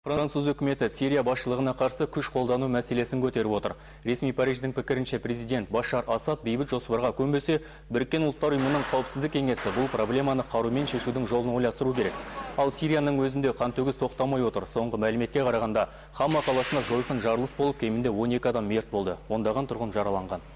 Француз үкіметі Сирия басшылығына қарсы күш қолдану мәселесін көтеріп отыр. Ресми Париждің пікірінше президент Башар Асад бейбіт жоспарға көнбесе, Біріккен ұлттар ұйымының қауіпсіздік кеңесі бұл проблеманы қарумен шешудің жолын ойластыру керек. Ал Сирияның өзінде қантөгіс тоқтамай отыр. Соңғы мәліметке қарағанда, Хама қаласында жойқын жарылыс болып, кемінде 12 адам мерт болды. Ондаған тұрғын жараланған.